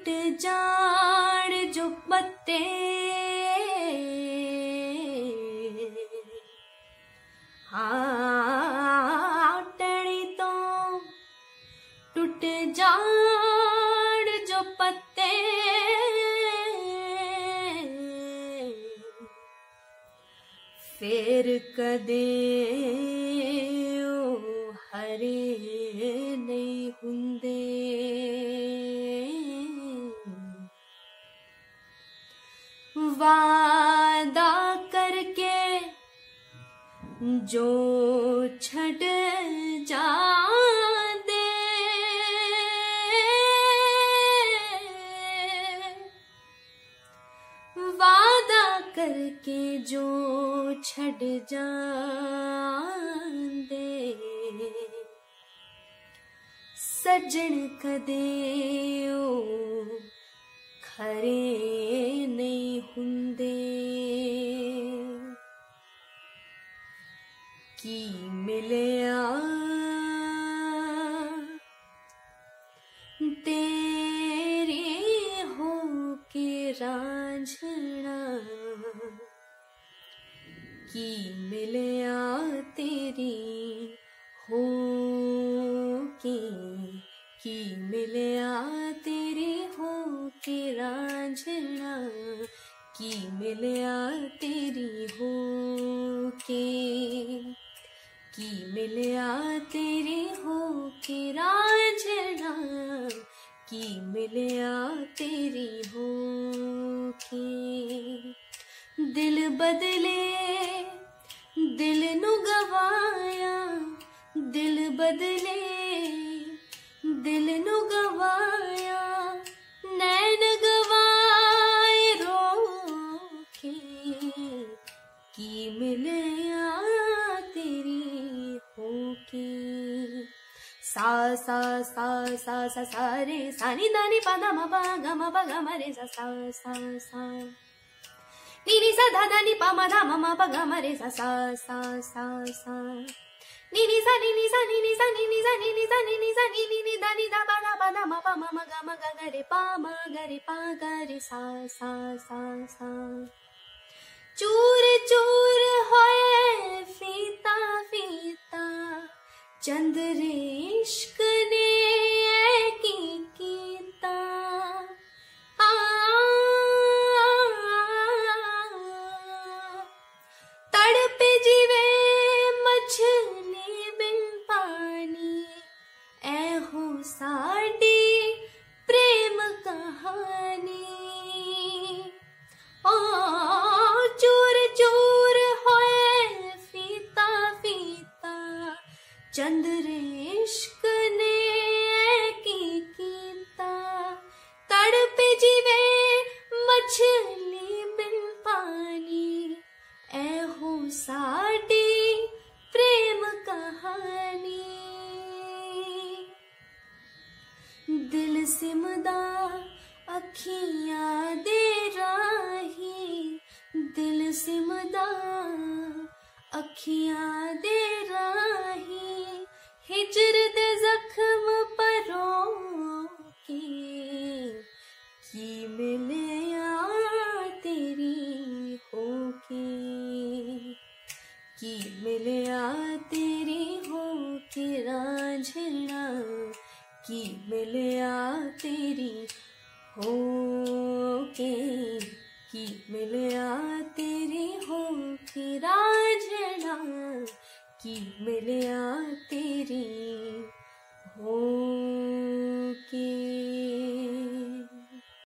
जान जो पत्ते हाँ टड़ी तो टूट जान जो पत्ते फिर कदे हरे नहीं हुंदे वादा करके जो छड़ जाते वादा करके जो छड़ जाते सजन कदे खरे नहीं हुंदे की मिलिया तेरे हो के रांझना की मिलिया तेरी हो के की मिलिया तेरी हो के रांझना की मिलिया तेरी हो के की मिलिया तेरी हो के रांझना की मिलिया तेरी हो के दिल बदले दिल नु गवाया दिल बदले दिल नु गवाया नैन गवाए रो के की मिलिया तेरी हो के सा सा सा सा सा सा रे सा नि दा नि पा दा म पा ग म रे सा सा सा सा नि नि सा धा दा नि पा म धा म पा ग म रे सा सा सा सा सा ni ni sa ni ni sa ni ni sa ni ni sa ni ni sa ni ni sa ni ni ni da ni da ba da ma pa ma ga re pa ga re sa sa sa sa चूर चूर होए फीता फीता चंद्र इश्क ने की कीता तड़प जीवे मछली बिन पानी ऐ हो साडी प्रेम कहानी ओ चूर चूर होए फीता फीता चंद्र इश्क ने की कीता तड़प जीवे मछली बिन पानी ऐ हो साडी प्रेम कहानी दिल सिमदा अखियां दे राही दिल सिमदा अखियां दे राही हिजर दे जख्म परो की मिलिया तेरी हो के की मिलिया तेरी हो के रांझना की मिलिया तेरी हो के की मिलिया तेरी हो के रांझना की मिलिया तेरी